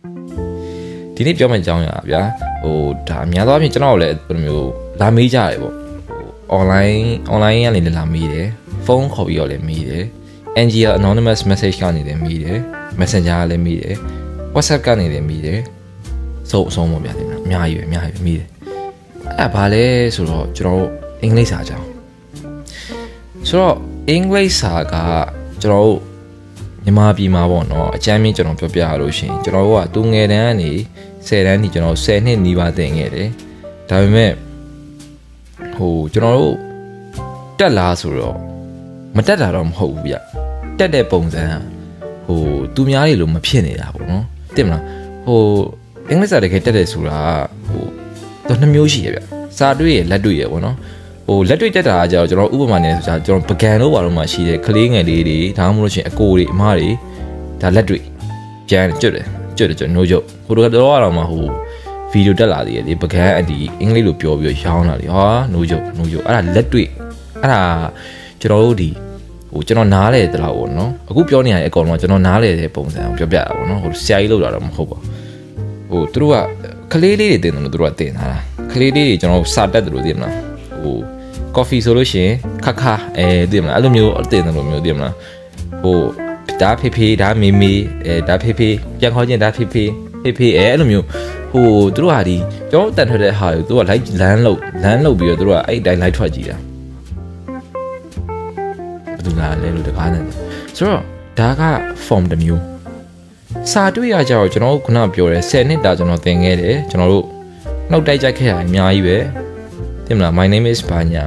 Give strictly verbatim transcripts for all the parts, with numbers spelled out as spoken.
ဒီနေ့ပြောမယ့်အကြောင်းအရာဗျာဟိုဒါအများသောအားဖြင့်ကျွန်တော်လည်းဘယ်လိုမျိုးလာမေးကြတယ်ပေါ့ဟို online online ကနေလည်းလာမေးတယ်ဖုန်းခေါ်ပြီးတော့လည်းမေးတယ် N G L anonymous message ကနေလည်းမေးတယ် Messenger ကလည်းမေးတယ် WhatsApp ကနေလည်းမေးတယ်စုံအဆုံးပေါ့ဗျာတင်လားအများကြီးပဲအများကြီးပဲမေးတယ်အဲ့ဘာလဲဆိုတော့ကျွန်တော်တို့အင်္ဂလိပ်စာအကြောင်းဆိုတော့အင်္ဂလိပ်စာကကျွန်တော်တို့မြန်မာပြည်မှာပေါ့နော်အကြမ်းမြင့်ကျွန်တော်ပြောပြရလို့ရှိရင်ကျွန်တော်တို့ကသူငယ်တန်းကနေဆယ်တန်းထိကျွန်တော်ဆယ်နှစ်နီးပါးသင်ခဲ့တယ်ဒါပေမဲ့ဟိုကျွန်တော်တို့တက်လာဆိုတော့မတက်တာတော့မဟုတ်ဘူးဗျတက်တဲ့ပုံစံဟိုသူများတွေလို့မဖြစ်နေတာပေါ့နော်သိမလားဟိုအင်္ဂလိပ်စာတကယ်တက်တယ်ဆိုတာဟိုတော့နှစ်မျိုးရှိရဗျစာတွေ့ရလက်တွေ့ရပေါ့နော်ဟိုလက်တွေ့တက်တာကကြောကျွန်တော်ဥပမာနဲ့ဆိုကျွန်တော်ပကံလို့ပါတော့မှရှိတယ်ကလေးငယ်လေးတွေဒါမှမဟုတ်ရှင်အကိုတွေအမတွေဒါလက်တွေ့ပြန်ကျွတ်တယ်ကျွတ်တယ်ကျွတ်နိုးကျုပ်ဟိုတော့တော့မှဟိုဗီဒီယိုတက်လာသေးတယ်လေပကံအဒီအင်္ဂလိပ်လိုပြောပြီးရောင်းလာလေဟာနိုးကျုပ်နိုးကျုပ်အဲ့ဒါလက်တွေ့အဲ့ဒါကျွန်တော်တို့ဒီဟိုကျွန်တော်နားလေတလောက်ပေါ့နော်အခုပြောနေရတဲ့အကောင်တော့ကျွန်တော်နားလေတဲ့ပုံစံကိုပြောပြတာပေါ့နော်ဟိုဆရာကြီးလောက်တာတော့မဟုတ်ပါဟိုသူတို့ကကလေးလေးတွေတင်တယ်လို့သူတို့ကတင်ထားတာကလေးလေးတွေကျွန်တော်စာတက်တယ်လို့သိမလားဟို coffee ဆိုလို့ရှိရင်ခခအဲသိမလားအဲ့လိုမျိုးတင်တယ်လို့မျိုးသိမလားဟိုဒါဖေဖေဒါမေမေအဲဒါဖေဖေပြန်ခေါ်ခြင်းဒါဖေဖေဖေဖေအဲအဲ့လိုမျိုးဟိုသူတို့ဟာဒီကျွန်တော်တန်ထွက်တဲ့ဟာကိုသူက like လမ်းလို့လမ်းလို့ပြီးတော့သူတို့ကအဲ့တိုင်း like ထွက်ကြည့်တာဘယ်သူလာလဲလို့တကားနေဆိုတော့ဒါက form တစ်မျိုးစာတွေ့ရကြတော့ကျွန်တော်ခုနပြောတယ်ဆယ်နှစ်တာကျွန်တော်သင်ခဲ့တယ်ကျွန်တော်တို့နှုတ်တိုက်ကြိုက်ခဲ့ရအများကြီးပဲသိမလား my name is Banya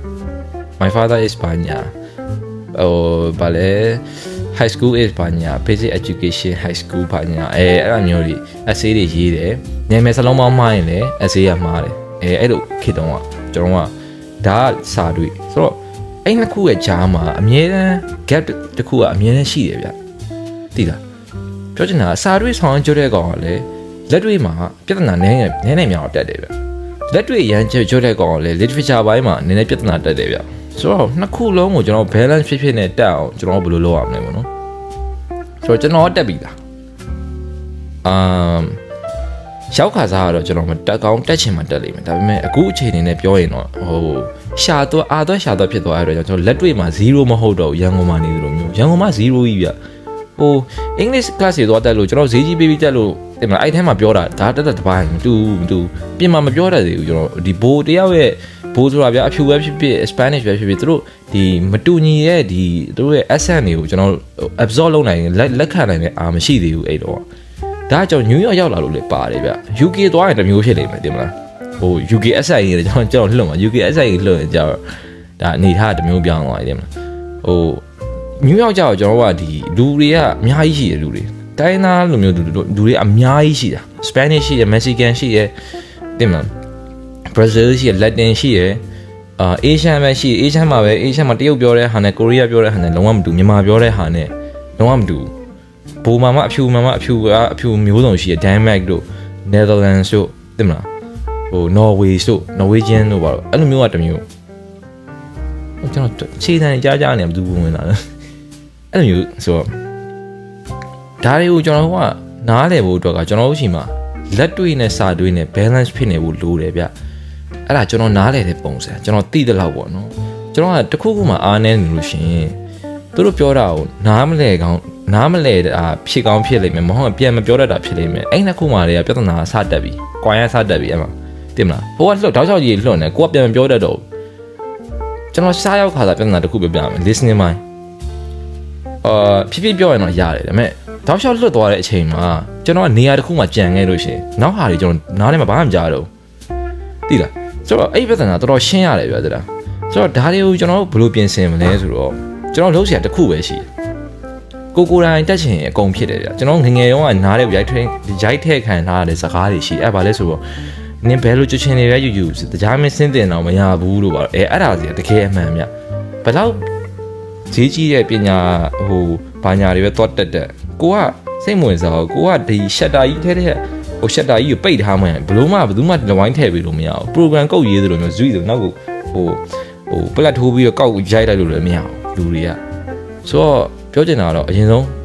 my father is Banya ဟိုဗာလဲ high school is Banya basic education high school Banya အဲအဲ့လိုမျိုးတွေ essay တွေရေးတယ်နာမည်စလုံးပေါင်းမှားရင်လည်း essay ရမှားတယ်အဲအဲ့လိုခေတ်တုန်းကကျွန်တော်ကဒါကစာတွေ့ဆိုတော့အဲ့နှစ်ခုရဲ့ကြားမှာအမြဲတမ်း gap တစ်ခုကအမြဲတမ်းရှိတယ်ဗျသိလားပြောချင်တာစာတွေ့ဆောင်ကြတဲ့ကောင်ကလည်းလက်တွေ့မှာပြဿနာနည်းနည်းနည်းနည်းများတက်တယ်ဗျလက်တွေ့ရမ်းကြကြတဲ့ကောင်ကလည်း literature ဘိုင်းမှာနည်းနည်းပြဿနာတက်တယ်ဗျဆိုတော့နှစ်ခုလုံးကိုကျွန်တော် balance ဖြစ်ဖြစ်နဲ့တက်အောင်ကျွန်တော်ဘယ်လိုလုပ်ရမလဲပေါ့နော်ဆိုတော့ကျွန်တော်တက်ပြီလားအမ်ရောက်ခါစားကတော့ကျွန်တော်မတက်ကောင်းတက်ချင်မှတက်လိမ့်မယ်ဒါပေမဲ့အခုအချိန်နဲ့ပြောရင်တော့ဟိုရှာတော့အာတော့ရှာတော့ဖြစ်သွားရတော့ကျွန်တော်လက်တွေ့မှာဇီးရိုမဟုတ်တော့ရန်ကုန်မှာနေသလိုမျိုးရန်ကုန်မှာဇီးရိုကြီးဗျဟို English class တွေသွားတက်လို့ကျွန်တော်ဈေးကြီးပေးပြီးတက်လို့တင်မလားအဲ့ထဲမှာပြောတာဒါတက်တက်တပိုင်းမတူမတူပြင်မှာမပြောတတ်သေးဘူးကျွန်တော်ဒီဘိုးတယောက်ရဲ့ဘိုးဆိုတာဗျာအဖြူပဲဖြစ်ဖြစ် Spanish ပဲဖြစ်ဖြစ်သူတို့ဒီမတူညီရဲ့ဒီသူတို့ရဲ့ accent တွေကိုကျွန်တော် absorb လုပ်နိုင်လက်လက်ခံနိုင်တဲ့အားမရှိသေးဘူးအဲ့တော့ဒါကြောင့် New York ရောက်လာလို့လေပါတယ်ဗျ U K သွားရင်တစ်မျိုးဖြစ်နေမယ်တင်မလားဟို U K S I တွေကျွန်တော်ကျွန်တော်လှုပ်မှာ U K S I တွေလှုပ်ရင်ကြောက်ဒါအနေထားတစ်မျိုးပြောင်းသွားတယ်တင်မလားဟိုNew York ကြောက်ကျွန်တော်ကဒီလူတွေကအများကြီးရှိတယ်လူတွေတိုင်းသားလူမျိုးလူလူတွေအများကြီးရှိတာ Spanish ရှိတယ် Mexican ရှိတယ်တင်မလား Brazil ရှိတယ် Latin ရှိတယ်အာ Asian ပဲရှိ Asian မှာပဲ Asian မှာတရုတ်ပြောတဲ့ဟာနဲ့ Korea ပြောတဲ့ဟာနဲ့လုံးဝမတူမြန်မာပြောတဲ့ဟာနဲ့လုံးဝမတူဘိုးမမအဖြူမမအဖြူကအဖြူမျိုးစုံရှိတယ် Denmark တို့ Netherlands တို့တင်မလားဟို Norway တို့ Norwegian တို့ပါတော့အဲ့လိုမျိုးကတစ်မျိုးကျွန်တော်ခြေတန်းကြားကြားနေဘယ်သူဝင်လာလဲအဲ့လိုမျိုးဆိုတော့ဒါတွေကိုကျွန်တော်ကနားလည်ဖို့အတွက်ကကျွန်တော်တို့ရှိမှာလက်တွေ့နဲ့စာတွေ့နဲ့ balance ဖြစ်နေဖို့လိုတယ်ဗျအဲ့ဒါကျွန်တော်နားလည်တဲ့ပုံစံကျွန်တော်သိတဲ့လောက်ပေါ့နော်ကျွန်တော်ကတခုခုမှအားနည်းနေလို့ရှိရင်သူတို့ပြောတာကိုနားမလဲကောင်းနားမလဲတာဖြစ်ကောင်းဖြစ်လိမ့်မယ်မဟုတ်ပြန်မပြောတတ်တာဖြစ်လိမ့်မယ်အဲ့နှစ်ခုမှလည်းပြဿနာစတက်ပြီ၊ကွာရစတက်ပြီအဲ့မှာတင်မလားဟိုကလှုပ်တောက်ချောက်ကြီးလှုပ်နေကိုကပြန်မပြောတတ်တော့ကျွန်တော်စားရောက်ခါတာပြဿနာတစ်ခုပြောပြမယ် listening mind အာဖြစ်ဖြစ်ပြောရင်တော့ရတယ်ဒါပေမဲ့တောက်လျှောက်လွတ်သွားတဲ့အချိန်မှာကျွန်တော်ကနေရာတစ်ခုမှကြံခဲ့လို့ရှိရင်နောက်ဟာတွေကျွန်တော်နားထဲမှာဘာမှမကြားတော့သိလားဆိုတော့အဲ့ဒီပြဿနာတော်တော်ရှင်းရတယ်ဗျာဒါဆိုတော့ဒါတွေကိုကျွန်တော်ဘယ်လိုပြင်ဆင်မလဲဆိုတော့ကျွန်တော်လုပ်စရာတစ်ခုပဲရှိတယ်ကိုကိုတိုင်းတက်ချင်အကုန်ဖြစ်တယ်ဗျာကျွန်တော်ငငယ်ရောကနားတဲ့ရိုက်ထွင်းရိုက်ထည့်ခံထားရတဲ့စကားတွေရှိအဲ့ဘာလဲဆိုတော့နင်ဘယ်လိုကြွချင်နေလဲယူယူတရားမင်းစင်းတင်တော့မရဘူးလို့ပါအဲအဲ့ဒါစီတကယ်အမှန်ဗျဘယ်တော့ဈေးကြီးတဲ့ပညာဟိုဘာညာတွေပဲသွားတက်တက်ကိုကစိတ်မဝင်စားဘူးကိုကဒီရှက်တာကြီးထဲထဲဟိုရှက်တာကြီးကိုပိတ်ထားမှန်းဘလို့မှဘယ်သူမှလဝိုင်းထည့်ပြီးလို့မရဘူး program ကုတ်ရေးသလိုမျိုးဇွီဆိုနောက်ကိုဟိုဟိုပလက်ထိုးပြီးတော့ကောက်ရိုက်လိုက်လို့လည်းမရဘူးလူတွေကဆိုတော့ပြောချင်တာတော့အရင်ဆုံး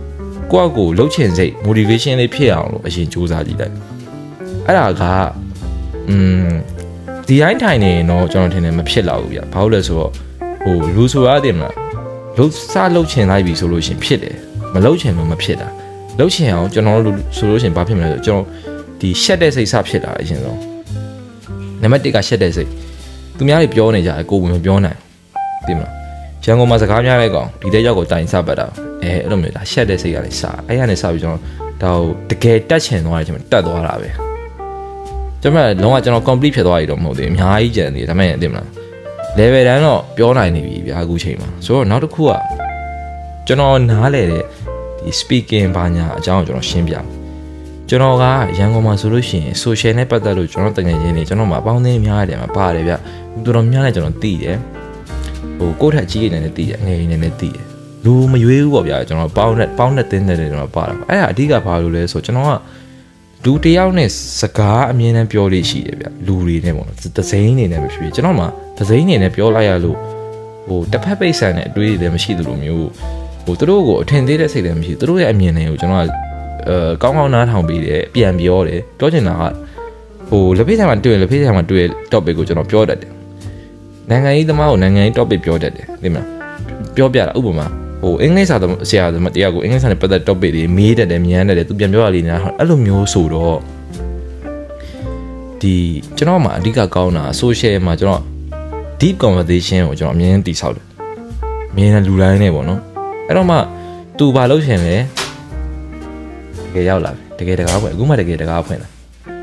ကိုယ့်ကိုလှုပ်ချင်စိတ် motivation လေးဖြစ်အောင်လို့အရင်စူးစမ်းကြည့်လိုက်အဲ့ဒါကอืมဒီတိုင်းထိုင်နေတော့ကျွန်တော်ထင်တယ်မဖြစ်တော့ဘူးဗျဘာလို့လဲဆိုတော့ဟိုလူဆိုရတယ်မလားလှုပ်စားလှုပ်ချင်လိုက်ပြီဆိုလို့ရှင်ဖြစ်တယ်မလှုပ်ချင်လို့မဖြစ်တာလှုပ်ချင်အောင်ကျွန်တော်တို့ဆိုလို့ရှင်ဘာဖြစ်မလဲဆိုကျွန်တော်ဒီရှက်တဲ့စိတ်စဖြစ်တာအရင်ဆုံးနံပါတ်တစ်ကရှက်တဲ့စိတ်သူများတွေပြောနေကြတယ်ကိုယ်ဝင်မပြောနိုင်သိမလားရန်ကုန်မှာစကားများတဲ့ကောင်ဒီတဲ့ရောက်ကိုတိုင်စပတ်တာအဲအဲ့လိုမျိုးဒါရှက်တဲ့စိတ်ကလည်းစအဲ့ရနေစပြီးကျွန်တော်ဒါတကယ်တက်ချင်သွားတယ်ကျွန်တော်တက်သွားတာပဲကျွန်တော်လုံးဝကျွန်တော် complete ဖြစ်သွားပြီတော့မဟုတ်သေးဘူးအများကြီးကြံသေးတယ်ဒါပေမဲ့သိမလား level တန်းတော့ပြောနိုင်နေပြီဗျာအခုချိန်မှာဆိုတော့နောက်တစ်ခုကကျွန်တော်နားလေတဲ့ဒီ speaking ဘာညာအကြောင်းကိုကျွန်တော်ရှင်းပြကျွန်တော်ကရန်ကုန်မှာဆိုလို့ရှိရင် social နဲ့ပတ်သက်လို့ကျွန်တော်တကယ်ချင်းနေကျွန်တော်မှာအပေါင်းအသင်းများတယ်မှာပါတယ်ဗျတော်တော်များတယ်ကျွန်တော်သိတယ်ဟိုကိုယ့်ထက်ကြီးနေနေသိတယ်ငယ်နေနေသိတယ်လူမရွေးဘူးပေါ့ဗျာကျွန်တော်ပေါင်းနဲ့ပေါင်းနဲ့တင်းတယ်ကျွန်တော်ပါတာအဲ့ဒါအဓိကဘာလို့လဲဆိုကျွန်တော်ကလူတယောက်နဲ့စကားအမြင်နဲ့ပြောလို့ရှိတယ်ဗျလူတွေနဲ့ပေါ့နော်သစိမ်းနေနဲ့မဖြစ်ကျွန်တော်မှသစိမ်းနေနဲ့ပြောလိုက်ရလို့ဟိုတစ်ဖက်ပိတ်ဆန်တဲ့အတွေးတွေလည်းမရှိသလိုမျိုးဟိုသူတို့ကိုအထင်သေးတဲ့စိတ်လည်းမရှိသူတို့ရဲ့အမြင်တွေကိုကျွန်တော်ကအဲကောင်းကောင်းနားထောင်ပြီးတယ်ပြန်ပြောတယ်ပြောချင်တာကဟိုလက်ဖေးဆိုင်မှာတွေ့လက်ဖေးဆိုင်မှာတွေ့ topic ကိုကျွန်တော်ပြောတတ်တယ်နိုင်ငံရေးသမားကိုနိုင်ငံရေး topic ပြောတတ်တယ်သိမလားပြောပြတာဥပမာဟိုအင်္ဂလိပ်စာဆရာသမားတရားကိုအင်္ဂလိပ်စာနဲ့ပတ်သက် topic တွေမေးတတ်တယ်မြန်းတတ်တယ်သူပြန်ပြောရလိမ့်နေတာအဲ့လိုမျိုးဆိုတော့ဒီကျွန်တော်မှာအဓိကကောင်းတာ social မှာကျွန်တော် deep conversation ကိုကျွန်တော်အမြင်တည်ဆောက်တယ်မြင်တဲ့လူတိုင်းနဲ့ပေါ့နော်အဲ့တော့မှသူဘာလုပ်ရှင်လဲတကယ်ရောက်လာပြီတကယ်တကားဖွင့်အခုမှတကယ်တကားဖွင့်လာ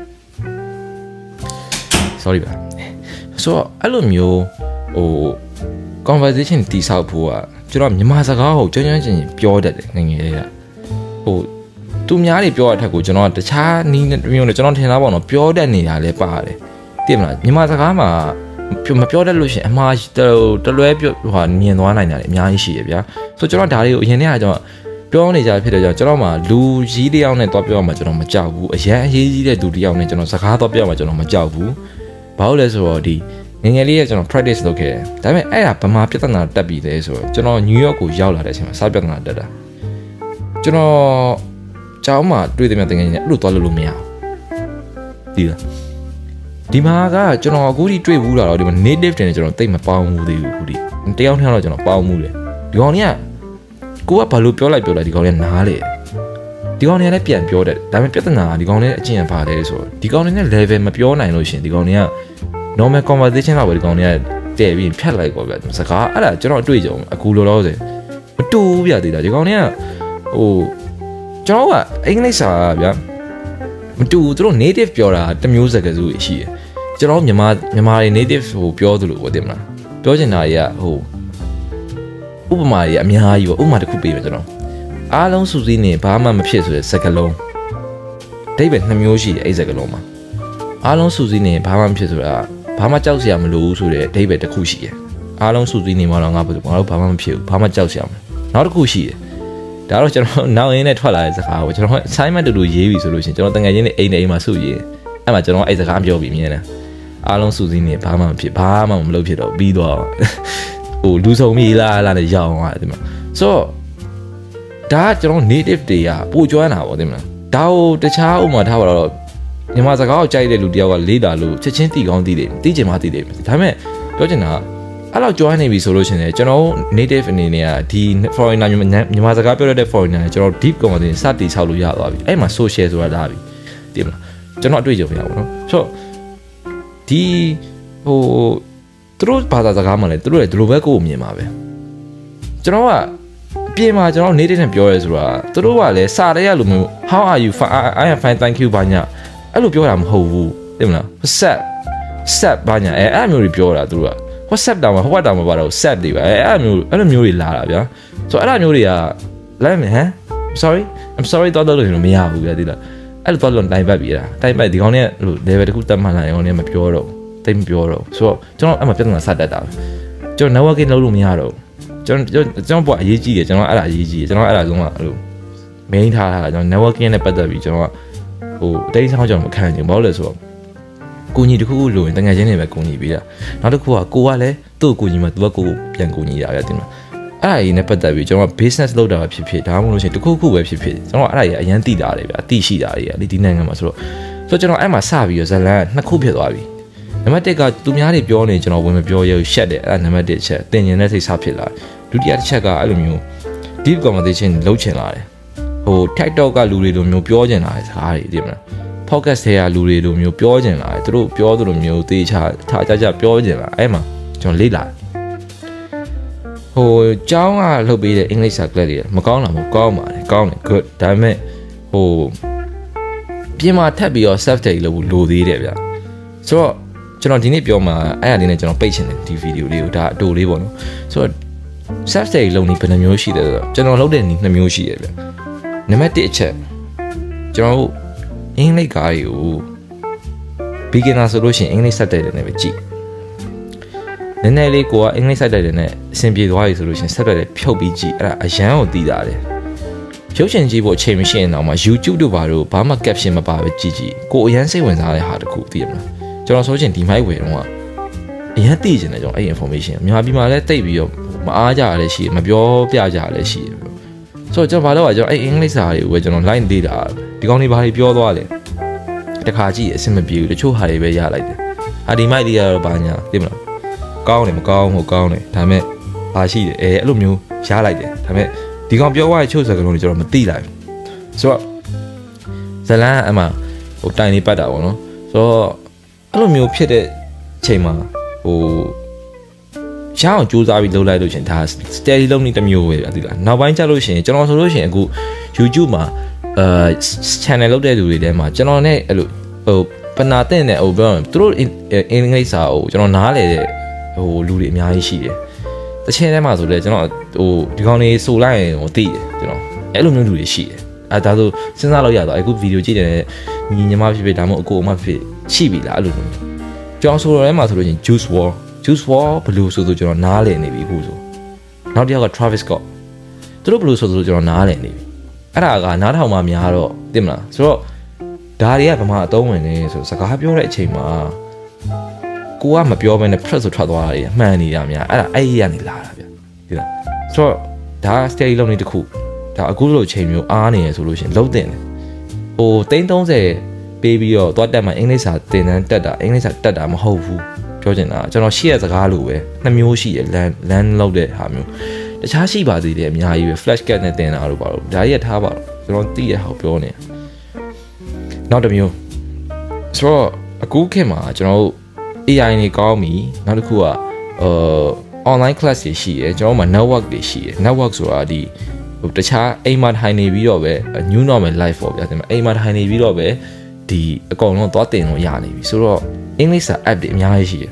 sorry ပါဆိုတော့အဲ့လိုမျိုးဟို conversation တည်ဆောက်ဖို့ကကျွန်တော်မြန်မာစကားကိုကျွမ်းကျွမ်းကျင်ကျင်ပြောတတ်တယ်ငငယ်လေးကဟိုသူများတွေပြောတဲ့အထက်ကိုကျွန်တော်တခြားနီးမျိုးနဲ့ကျွန်တော်ထင်တာပေါ့နော်ပြောတတ်နေတာလည်းပါတယ်သိမလားမြန်မာစကားမှာမပြောတတ်လို့ရှိရင်အမှားတလွဲပြောဟိုမြင်သွားနိုင်တာလည်းအများကြီးရှိရဗျာဆိုကျွန်တော်ဒါတွေကိုအရင်တည်းကကျွန်တော်ပြောနေကြဖြစ်တဲ့ကြောင့်ကျွန်တော်မှလူကြီးတယောက်နဲ့တော့ပြောမှကျွန်တော်မကြောက်ဘူးအရန်အရေးကြီးတဲ့လူတယောက်နဲ့ကျွန်တော်စကားတော့ပြောမှကျွန်တော်မကြောက်ဘူးဘာလို့လဲဆိုတော့ဒီငငယ်လေးကကျွန်တော် practice လုပ်ခဲ့တယ်ဒါပေမဲ့အဲ့ဒါဗမာပြဿနာတက်ပြီလေဆိုတော့ကျွန်တော် New York ကိုရောက်လာတဲ့အချိန်မှာစာပြဿနာတက်တာကျွန်တော်ကျောင်းမှာတွေ့တဲ့မြတ်တကယ်ကြီးအဲ့လိုသွားလို့လို့မရဘူးဒီလားဒီမှာကကျွန်တော်အခုထိတွေ့ဘူးလာတော့ဒီမှာ native တွေနဲ့ကျွန်တော်တိတ်မပေါင်းဘူးသေးဘူးအခုထိတယောက်ထက်တော့ကျွန်တော်ပေါင်းမှုတယ်ဒီကောင်ကြီးကကိုကဘာလို့ပြောလိုက်ပြောလိုက်ဒီကောင်လေးနားလေဒီကောင်လေးလည်းပြန်ပြောတယ်ဒါပေမဲ့ပြဿနာကဒီကောင်လေးအကျင့်ပါတယ်ဆိုတော့ဒီကောင်လေးနဲ့ level မပြောနိုင်လို့ရှင်ဒီကောင်လေးကnormal conversation လောက်ပဲဒီကောင်တွေကတည့်ပြီးဖြတ်လိုက်ပေါ့ဗျာစကားအဲ့ဒါကျွန်တော်အတွေ့အကြုံအခုလောလောဆယ်မတူဘူးဗျာသေးတာဒီကောင်တွေကဟိုကျွန်တော်ကအင်္ဂလိပ်စာဗျာမတူသူတို့ native ပြောတာတမျိုးစကားစုရှိတယ်ကျွန်တော်မြန်မာမြန်မာတွေ native ဟိုပြောသလိုပေါ့တင်မလားပြောချင်တာတွေကဟိုဥပမာတွေအများကြီးပေါ့ဥပမာတစ်ခုပေးမယ်ကျွန်တော်အားလုံးစုစည်းနေဘာမှမဖြစ်ဆိုတဲ့စကားလုံးဒိဗယ်နှစ်မျိုးရှိတယ်အဲ့စကားလုံးမှာအားလုံးစုစည်းနေဘာမှမဖြစ်ဆိုတာဘာမှကြောက်စရာမလိုဘူးဆိုတဲ့ဒိဗယ်တစ်ခုရှိတယ်အားလုံးစုစည်းနေမှတော့ငါဘာလို့ငါတို့ဘာမှမဖြစ်ဘူးဘာမှကြောက်စရာမလိုနောက်တစ်ခုရှိတယ်ဒါတော့ကျွန်တော်နောက်ရင်းနဲ့ထွက်လာတဲ့စကားကိုကျွန်တော် assignment တူတူရေးပြီဆိုလို့ရှိရင်ကျွန်တော်တငယ်ချင်းနဲ့အိမ်နဲ့အိမ်မှာစုရေးအဲ့မှာကျွန်တော်အဲ့စကားပြောပြီးမြင်တယ်အားလုံးစုစည်းနေဘာမှမဖြစ်ဘာမှမလုပ်ဖြစ်တော့ပြီးတော့ဟိုလူဆုံးမိလားလားနဲ့ရောက်သွားတယ်ဒီမှာဆိုတော့ဒါကကျွန်တော် native တွေကပို့ကျွမ်းတာပေါ့ဒီမှာဒါကိုတခြားဥမာထားပါတော့မြန်မာစကားကိုကြိုက်တဲ့လူတယောက်ကလေးတာလို့ချက်ချင်းတီကောင်းတီးတယ်တီးချင်မှတီးတယ်ဒါပေမဲ့ပြောချင်တာအဲ့လောက်ကျွမ်းနေပြီဆိုလို့ရှိရင်ကျွန်တော် native အနေနဲ့ကဒီ foreigner မြန်မာစကားပြောတဲ့ foreigner ကျွန်တော် deep conversation စတီဆောက်လို့ရသွားပြီအဲ့မှာ social ဆိုတာဒါပြီသိမလားကျွန်တော်အတွေ့အကြုံရပါတော့ဆိုတော့ဒီဟိုသူတို့ဘာသာစကားမှလည်းသူတို့လည်းဒီလိုပဲကိုယ်မြင်ပါပဲကျွန်တော်ကအပြင်မှာကျွန်တော် native နဲ့ပြောရဲဆိုတာသူတို့ကလည်းစာရဲရလို့မျိုး how are you I am fine thank you ဘာညာအဲ့လိုပြောတာမဟုတ်ဘူးသိမလား set set ဘာညာအဲ့အဲ့မျိုးတွေပြောတာသူတို့က WhatsApp တောင်မှာဟိုတောင်မှာပါတော့ set တွေပါအဲ့အဲ့မျိုးအဲ့လိုမျိုးတွေလာတာဗျာဆိုတော့အဲ့လိုမျိုးတွေကလိုက်မယ်ဟမ် sorry I'm sorry တော့တော့လို့မရဘူးဗျာဒီလားအဲ့လိုတော့လွန်တိုင်းပတ်ပြီလားတိုင်းပတ်ဒီကောင်နဲ့ဟို level တစ်ခုတက်မှလာရင်ကောင်နဲ့မပြောတော့တိတ်မပြောတော့ဆိုတော့ကျွန်တော်အဲ့မှာပြဿနာစတတ်တာကျွန်တော် networking လုပ်လို့မရတော့ကျွန်တော်ကျွန်တော်ပေါ့အရေးကြီးတယ်ကျွန်တော်အဲ့ဒါအရေးကြီးတယ်ကျွန်တော်အဲ့ဒါဆုံးကဟို main ထားတာကျွန်တော် networking နဲ့ပတ်သက်ပြီးကျွန်တော်ကဟိုအတိတ်ဆောင်ကျွန်တော်မခံချင်ဘာလို့လဲဆိုတော့ကိုကြီးတခုခုလိုရင်တငယ်ချင်းတွေပဲကိုကြီးပေးတာနောက်တစ်ခုကကိုကလည်းသူ့ကိုကြီးမှသူကကိုပြန်ကိုကြီးရရတယ်တင်မလားအဲ့ဒါကြီးနဲ့ပတ်သက်ပြီးကျွန်တော် business လုပ်တာဖြစ်ဖြစ်ဒါမှမဟုတ်လို့ရှိရင်တခုခုပဲဖြစ်ဖြစ်ကျွန်တော်အဲ့ဒါကြီးအရင်သိတာလေဗျာသိရှိတာတွေလေဒီနိုင်ငံမှာဆိုတော့ဆိုတော့ကျွန်တော်အဲ့မှာစပြီးတော့ဇလန်နှစ်ခုဖြစ်သွားပြီနံပါတ်တစ်ကသူများတွေပြောနေကျွန်တော်ဝင်မပြောရဘူးရှက်တယ်အဲ့ဒါနံပါတ်တစ်ချက်တင်ကျင်တဲ့စိတ်ဆဖြစ်လာဒုတိယတစ်ချက်ကအဲ့လိုမျိုး deep conversation လုပ်ချင်လာတယ်ဟို TikTok ကလူတွေလိုမျိုးပြောချင်လာတဲ့စကားတွေသိမလား podcast တွေကလူတွေလိုမျိုးပြောချင်လာတယ်သူတို့ပြောသလိုမျိုးတေးချထားကြကြပြောချင်လာအဲ့မှာကျွန်တော်လေ့လာဟိုကျောင်းကလှုပ်ပေးတဲ့ English class တွေမကောင်းတာမဟုတ်ကောင်းပါတယ်ကောင်းတယ် good ဒါပေမဲ့ဟိုပြင်မှာထပ်ပြီးတော့ self take လုပ်လို့လိုသေးတယ်ဗျာဆိုတော့ကျွန်တော်ဒီနေ့ပြောမှာအဲ့အရာလေးနဲ့ကျွန်တော်ပိတ်ချင်တယ်ဒီဗီဒီယိုလေးကိုဒါအတူလေးပေါ့နော်ဆိုတော့ self take လုပ်နေဘယ်နှမျိုးရှိတယ်ဆိုတော့ကျွန်တော်လုပ်တဲ့နေနှစ်မျိုးရှိတယ်ဗျာနံပါတ်တစ်အချက်ကျွန်တော်တို့အင်္ဂလိပ်ကားတွေကို beginner ဆိုလို့ရှိရင်အင်္ဂလိပ် subtitle နဲ့ပဲကြည့်နည်းနည်းလေးကိုကအင်္ဂလိပ် subtitle နဲ့အဆင်ပြေသွားပြီဆိုလို့ရှိရင် subtitle ဖြုတ်ပြီးကြည့်အဲ့ဒါအရန်ကိုသိတာတယ်ဖြုတ်ချင်ကြည့်ဖို့အချိန်မရှိရင်တော့မှ YouTube တို့ဘာလို့ဘာမှ caption မပါပဲကြည့်ကြည့်ကိုအရန်စိတ်ဝင်စားတဲ့ဟာတခုသိရမလားကျွန်တော်ဆိုချင်ဒီမိုက်ဝယ်တော့ကအရန်သိချင်တယ်ကျွန်တော်အဲ့ information အများကြီးမှလည်းတိတ်ပြီးတော့မအားကြရလည်းရှိမပြောပြကြရလည်းရှိတယ်ဆိုတော့ကျွန်တော်ဘာလို့ကကျွန်တော်အဲ့အင်္ဂလိပ်စာတွေကိုပဲကျွန်တော် line သေးတာဒီကောင်းလေးဘာတွေပြောသွားလဲတခါကြည့်အဆင်မပြေဘူးတချို့ဟာတွေပဲရလိုက်တယ်အာဒီမိုက်လေးကတော့ဘာညာသိမလားကောင်းတယ်မကောင်းဘူးကောင်းတယ်ဒါပေမဲ့ဘာရှိတယ်အဲအဲ့လိုမျိုးရလိုက်တယ်ဒါပေမဲ့ဒီကောင်ပြောသွားတဲ့ချို့စကားလုံးတွေကျွန်တော်မသိလိုက်ဘူးဆိုတော့ဇလန်အမှဟိုတိုင်လေးပတ်တာပေါ့နော်ဆိုတော့အဲ့လိုမျိုးဖြစ်တဲ့ချိန်မှာဟိုရအောင်စူးစမ်းပြီးလုပ်လိုက်လို့ရှင်ဒါ steady လုပ်နေတစ်မျိုးပဲသိလားနောက်ပိုင်းကျလို့ရှင်ကျွန်တော်ဆိုလို့ရှင်အခု YouTube မှာအဲ channel လုပ်တဲ့လူတွေထဲမှာကျွန်တော်နဲ့အဲ့လိုဟိုပနာတဲ့နဲ့ဟိုပြောရင်သူတို့အင်္ဂလိပ်စာကိုကျွန်တော်နားလေတဲ့ဟိုလူတွေအများကြီးရှိတယ်တချင်ထဲမှာဆိုလဲကျွန်တော်ဟိုဒီကောင်လေးဆိုလိုက်ရင်ဟိုသိတယ်ကျွန်တော်အဲ့လိုမျိုးလူတွေရှိတယ်အဲဒါဆိုစဉ်းစားလို့ရတော့အခုဗီဒီယိုကြည့်တဲ့ညီညီမဖြစ်ဖြစ်ဒါမှမဟုတ်အကိုအမဖြစ်ရှိပြီလားအဲ့လိုမျိုးကျွန်တော်ဆိုတော့ထဲမှာဆိုလို့ချင်း Juice War Juice War ဘလူးဆိုဆိုကျွန်တော်နားလည်နေပြီအခုဆိုနောက်တစ်ယောက်က Travis Scott သူတို့ဘလူးဆိုဆိုကျွန်တော်နားလည်နေပြီအဲ့ဒါကနားထောင်မှများတော့သိမလားဆိုတော့ဒါတွေကဗမာအသုံးဝင်နေဆိုစကားပြောတဲ့အချိန်မှာကိုကမပြောဘဲနဲ့ press ဆိုထွက်သွားတာတွေအမှန်နေရများအဲ့ဒါအဲ့ဒီကနေလာတာဗျဒီလားဆိုတော့ဒါ steady လုပ်နေတခုဒါအခုလိုချိန်မျိုးအားနေရဆိုလို့ရှင်လုံးတင်တယ်ဟိုသိန်းသုံးဆယ်ပေးပြီးတော့သွားတက်မှအင်္ဂလိပ်စာသင်တန်းတက်တာအင်္ဂလိပ်စာတက်တာမဟုတ်ဘူးပြောချင်တာကျွန်တော်ရှိရစကားလိုပဲနှစ်မျိုးရှိရလန်လန်လောက်တဲ့ဟာမျိုးတခြားရှိပါသေးတယ်အများကြီးပဲ flash cat နဲ့တင်တာလို့ပါတော့ဒါကြီးရထားပါတော့ကျွန်တော်သိရဟောပြောနေနောက်တစ်မျိုးဆိုတော့အခုခေတ်မှာကျွန်တော်တို့ A I နေကောင်းပြီနောက်တစ်ခုကအာ online class တွေရှိတယ်ကျွန်တော်မှာ network တွေရှိတယ် network ဆိုတာဒီဟိုတခြားအိမ်မှာထိုင်နေပြီးတော့ပဲ new normal life ပေါ့ဗျာဒီမှာအိမ်မှာထိုင်နေပြီးတော့ပဲဒီအကုန်လုံးသွားတင်လို့ရနေပြီဆိုတော့ English စာ app တွေအများကြီးရှိတယ်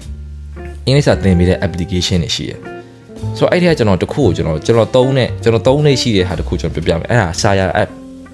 English စာသင်ပေးတဲ့ application တွေရှိတယ်ဆိုတော့အဲ့ဒီကကျွန်တော်တခုကိုကျွန်တော်ကျွန်တော်သုံးတဲ့ကျွန်တော်သုံးနေရှိတဲ့ဟာတခုကျွန်တော်ပြပြမယ်အဲ့ဒါ Saya app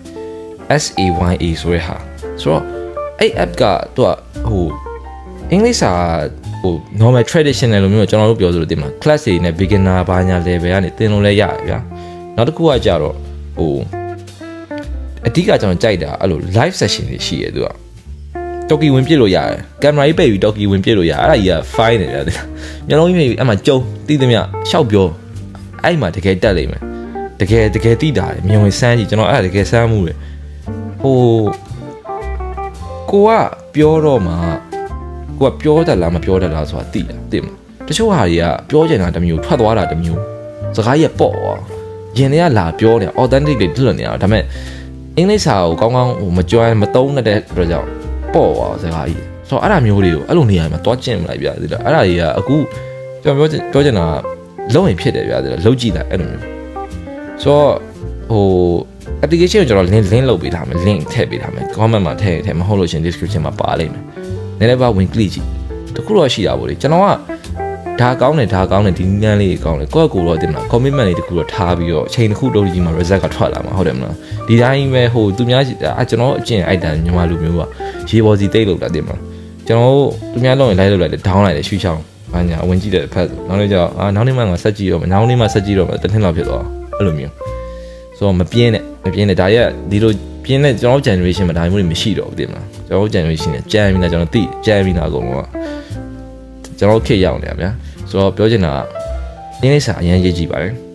S A Y A ဆိုတဲ့ဟာဆိုတော့အဲ့ app ကသူကဟိုအင်္ဂလိပ်စာဟို normal traditional လိုမျိုးကျွန်တော်တို့ပြောသလိုတင်မှာ class တွေနဲ့ beginner ဘာညာ level ကနေသင်လို့လည်းရတယ်ဗျာနောက်တစ်ခုကကြတော့ဟိုအဓိကကျွန်တော်ကြိုက်တာအဲ့လို live session တွေရှိရသူကတော်ကီဝင်ပြစ်လို့ရတယ်ကင်မရာကြီးပိတ်ပြီးတော်ကီဝင်ပြစ်လို့ရအဲ့ဒါကြီးက fine နေတယ်မျက်လုံးကြီးအဲ့မှာကြုံတီးသမျှရှောက်ပြောအဲ့မှာတကယ်တက်လိမ့်မယ်တကယ်တကယ်တီးတာတယ်မြင်ဝင်စမ်းကြည့်ကျွန်တော်အဲ့ဒါတကယ်စမ်းမှုတယ်ဟိုကိုကပြောတော့မှကိုကပြောတတ်လားမပြောတတ်လားဆိုတာသိတာသိမှာတချို့ဟာတွေကပြောချင်တာတစ်မျိုးထွက်သွားတာတစ်မျိုးစကားကြီးပေါ့ရင်တွေကလာပြောနေ authentic တွေဖြစ်နေအောင်ဒါပေမဲ့အင်္ဂလိပ်စာကိုကောင်းကောင်းဟိုမကြွမ်းမသုံးတဲ့အတွက်ကြောင့်ပေါ့သွားစကားကြီးဆိုတော့အဲ့ဒါမျိုးတွေကိုအဲ့လိုနေရာမှာတွားကျင့်မလိုက်ပြသေးတယ်အဲ့ဒါကြီးကအခုကျွန်တော်ပြောပြောချင်တာလုံးရင်ဖြစ်တယ်ပြသေးတယ်လုံးကြည့်လိုက်အဲ့လိုမျိုးဆိုတော့ဟို application ကိုကျွန်တော် link link လုပ်ပေးထားမယ် link ထည့်ပေးထားမယ် comment မှာထည့်ထည့်မဟုတ်လို့ရှင် description မှာပါလိမ့်မယ်နည်းနည်းပါဝင် click ကြည့်တခုတော့ရှိတာပေါ့လေကျွန်တော်ကဒါကောင်းတယ်ဒါကောင်းတယ်ဒီနည်းလေးကောင်းတယ်ကိုယ့်ကိုယ်တော့တင်မလား commitment လေးတခုတော့ထားပြီးတော့အချိန်တစ်ခုတော့ဒီမှာ result ကထွက်လာမှာဟုတ်တယ်မလားဒီတိုင်းပဲဟိုသူများအကျွန်တော်အကျင့်အိုက်တန်ညီမလူမျိုးကရေပေါ်စီတိတ်လို့တာတင်မလားကျွန်တော်တို့သူများလုံးရင်လိုက်လို့လိုက်တယ် down လိုက်တယ်ရွှေချောင်းဘာညာဝင်ကြည့်တယ်ဖက်နောက်နေ့ကျတော့အာနောက်နေ့မှငါဆက်ကြည့်တော့မယ်နောက်နေ့မှဆက်ကြည့်တော့မယ်တစ်ထင်းလောက်ဖြစ်သွားအဲ့လိုမျိုးဆိုတော့မပြင်းနဲ့မပြင်းနဲ့ဒါရက်ဒီလိုပြင်းနဲ့ကျွန်တော် generation မှာဒါမျိုးတွေမရှိတော့ဘူးတင်မလားကျွန်တော် generation နဲ့ကြမ်းပြီးတော့ကျွန်တော်သိကြမ်းပြီးတော့အကုန်လုံးကကျွန်တော်ခေတ်ရောက်နေတာဗျာဆိုတော့ပြောချင်တာအင်းလေးစာအရင်ရေးကြည့်ပါတယ်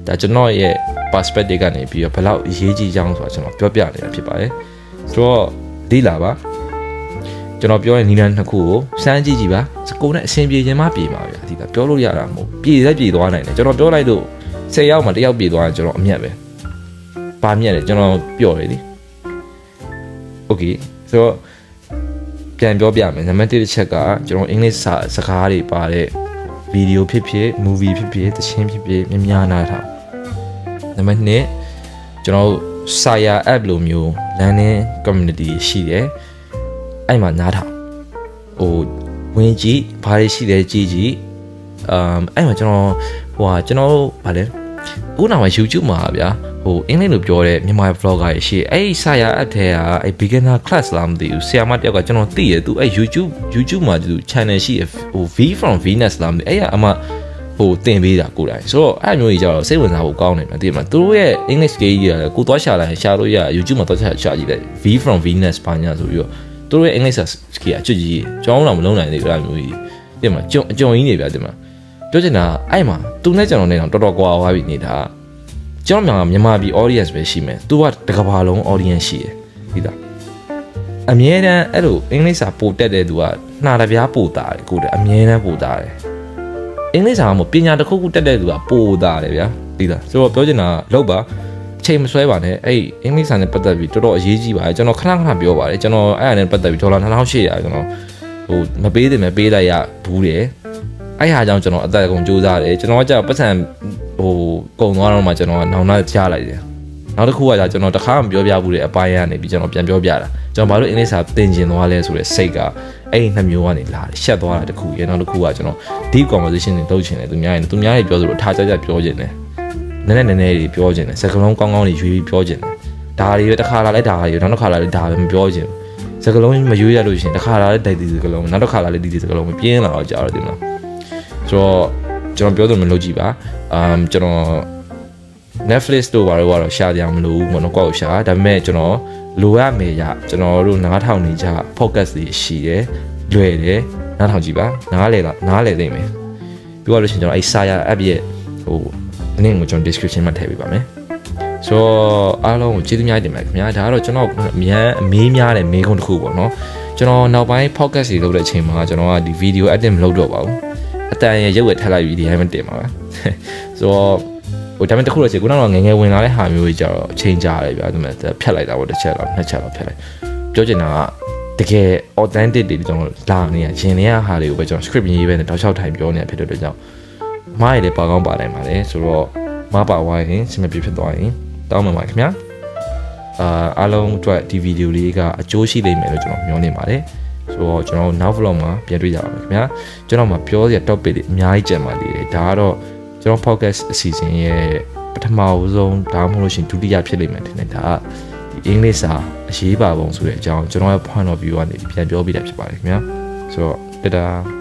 ဒါကျွန်တော်ရဲ့ perspective ကနေပြီးတော့ဘယ်လောက်အရေးကြီးကြောင်းဆိုတာကျွန်တော်ပြောပြနေတာဖြစ်ပါတယ်ဆိုတော့ဒီလာပါကျွန်တော်ပြောတဲ့နီလန်နှစ်ခုကိုစမ်းကြည့်ကြည့်ပါကိုယ်နဲ့အဆင်ပြေခြင်းမပြေပါဗျာဒီကပြောလို့ရတာမဟုတ်ပြေလည်းပြေသွားနိုင်တယ်ကျွန်တော်ပြောလိုက်လို့ဆယ်ယောက်မှတစ်ယောက်ပြေသွားရင်ကျွန်တော်အမြတ်ပဲပါမြတ်တယ်ကျွန်တော်ပြောတယ်လေโอเคဆိုတော့ပြန်ပြောပြမယ်နံပါတ်တစ်တစ်ချက်ကကျွန်တော်အင်္ဂလိပ်စာစကားတွေပါတဲ့ဗီဒီယိုဖြစ်ဖြစ် movie ဖြစ်ဖြစ်သချင်းဖြစ်ဖြစ်များများနားထောင်နံပါတ်နှစ်ကျွန်တော်စာယာ app လိုမျိုး learning community ရှိတယ်အဲ့မှာနားထောင်ဟိုဝင်ကြည့်ဘာတွေရှိလဲကြည့်ကြည့်အမ်အဲ့မှာကျွန်တော်ဟိုဟာကျွန်တော်ဗာလဲဦးနာမှာ YouTube မှာဗျာဟိုအင်္ဂလိပ်လိုပြောတဲ့မြန်မာ vlogger ရှိအဲ့စာယာ app ထဲကအဲ့ beginner class လားမသိဘူးဆရာမတယောက်ကကျွန်တော်သိရသူအဲ့ YouTube YouTube မှာသူ channel ရှိဟို V from Venus လားမသိအဲ့ရအမဟိုတင်ပေးတာကိုယ်တိုင်ဆိုတော့အဲ့မျိုးကြီးကြတော့စိတ်ဝင်စားဖို့ကောင်းတယ်မသိမှာသူတို့ရဲ့ English ကြီးကြီးရတယ်ကိုသွားရှာလိုက်ရှာလို့ရ YouTube မှာသွားရှာရှာကြည့်တယ် V from Venus ဘာညာဆိုပြီးတော့သူတို့ရဲ့ English ကြီးအချွတ်ကြီးကျောင်းတော့မလုံးနိုင်သေးဘူးအဲ့မျိုးကြီးသိမှာကြုံအကြုံကြီးနေပြသိမှာပြောချင်တာအဲ့မှာသူနဲ့ကျွန်တော်နဲ့တော့တော်တော်ကွာသွားပြီနေတာကျွန်တော်မြန်မာပြည် audience ပဲရှိမယ်သူကတကဘာလုံး audience ရှိတယ်ဒီလားအမြဲတမ်းအဲ့လိုအင်္ဂလိပ်စာပို့တက်တဲ့သူကနှာတပြားပို့တာတယ်ကိုတဲ့အမြဲတမ်းပို့တာတယ်အင်္ဂလိပ်စာကမပညာတစ်ခုခုတက်တဲ့သူကပို့တာတယ်ဗျာဒီလားဆိုတော့ပြောချင်တာလောက်ပါအချိန်မဆွဲပါနဲ့အဲ့အင်္ဂလိပ်စာနဲ့ပတ်သက်ပြီးတော်တော်အရေးကြီးပါတယ်ကျွန်တော်ခဏခဏပြောပါတယ်ကျွန်တော်အဲ့အရာနဲ့ပတ်သက်ပြီးဒေါ်လာနှစ်ထောင်ရှစ်ရာကျွန်တော်ဟိုမပေးတယ်မပေးလိုက်ရဘူးတယ်အဲ့ဟာကြောင့်ကျွန်တော်အသက်အကုန်ကြိုးစားတယ်ကျွန်တော်ကကြာပတ်စံဟိုကုံသွားတော့မှကျွန်တော်ကနောင်နာကြားလိုက်တယ်နောက်တစ်ခုကကြာကျွန်တော်တခါမှပြောပြဘူးတဲ့အပိုင်းကနေပြီးကျွန်တော်ပြန်ပြောပြတာကျွန်တော်ဘာလို့အင်္ဂလိပ်စာသင်ကျင်သွားလဲဆိုတဲ့စိတ်ကအဲ့ဒီနှစ်မျိုးကနေလာတယ်ရှက်သွားတာတစ်ခုရေနောက်တစ်ခုကကျွန်တော် deep conversation တွေလုပ်ချင်တယ်သူများရင်သူများတွေပြောသလိုထားကြကြပြောချင်တယ်နည်းနည်းနည်းနည်းတွေပြောချင်တယ်စကားလုံးကောင်းကောင်းတွေရွေးပြီးပြောချင်တယ်ဒါတွေပဲတစ်ခါလာလိုက်ဒါတွေနောက်တစ်ခါလာလိုက်ဒါပဲမပြောချင်စကားလုံးမရွေးရလို့ရှိရင်တစ်ခါလာလိုက်တိုက်တီစကားလုံးနောက်တစ်ခါလာလိုက်ဒီဒီစကားလုံးမပြင်းလာတော့ကြာတော့ဒီမှာဆိုတော့ကျွန်တော်ပြောသလိုမလုပ်ကြည့်ပါအမ်ကျွန်တော် Netflix တို့ဘာလို့ကတော့ရှာကြမလို့ဘောနော်ကောက်ရှာဒါပေမဲ့ကျွန်တော်လိုရမယ်ရကျွန်တော်တို့နားထောင်နေကြ podcast တွေရှိတယ်လွယ်တယ်နားထောင်ကြည့်ပါနားလေလားနားလေသိမယ်ပြောရလို့ရှိရင်ကျွန်တော်အဲ့စာရ app ရဲ့ဟိုအနည်းငယ်ကျွန်တော် description မှာထည့်ပေးပါမယ်ဆိုတော့အားလုံးကိုကျေးဇူးများတင်ပါတယ်ခင်ဗျာဒါကတော့ကျွန်တော်အများအမေးများတဲ့မေးခွန်းတစ်ခုပေါ့နော်ကျွန်တော်နောက်ပိုင်း podcast တွေလုပ်တဲ့အချိန်မှာကျွန်တော်ကဒီ video edit မလုပ်တော့ပါဘူးအတန်ရရုပ်ရထပ်လိုက်ပြီးဒီတိုင်းမတင်ပါဘူးဆိုတော့ဟိုဒါပေမဲ့တခုတော့ခြေခုနကတော့ငငယ်ဝင်လာတဲ့ဟာမျိုးကြီးကြတော့အချိန်ကြာတယ်ဗျာဒါပေမဲ့ဖြတ်လိုက်တာပေါ့တစ်ချက်တော့နှစ်ချက်တော့ဖြတ်လိုက်ပြောချင်တာကတကယ် authentic တွေကျွန်တော်လာနေရရှင်နေရဟာတွေကိုပဲကျွန်တော် script ရေးပဲနဲ့တောက်လျှောက်ထိုင်ပြောနေတာဖြစ်တဲ့အတွက်ကြောင့်မားရည်လည်းပါကောင်းပါနိုင်ပါတယ်ဆိုတော့မားပါဝိုင်းရင်စမပြဖြစ်သွားရင်တောင်းပန်ပါခင်ဗျာအာအားလုံးအတွက်ဒီဗီဒီယိုလေးကအကျိုးရှိလိမ့်မယ်လို့ကျွန်တော်မျှော်နေပါတယ်ဆိုတော့ကျွန်တော်နောက် vlog မှာပြန်တွေ့ကြပါမယ်ခင်ဗျာကျွန်တော်မှာပြောစရာ topic တွေအများကြီးကြံပါသေးတယ်ဒါကတော့ကျွန်တော် podcast အစီအစဉ်ရဲ့ပထမဆုံးဒါမှမဟုတ်လို့ရှိရင်ဒုတိယဖြစ်လိမ့်မယ်ထင်တယ်ဒါကဒီအင်္ဂလိပ်စာအရေးပါပုံဆိုတဲ့အကြောင်းကျွန်တော်ရဲ့ point of view ကနေပြန်ပြောပြတာဖြစ်ပါတယ်ခင်ဗျာဆိုတော့တဒါ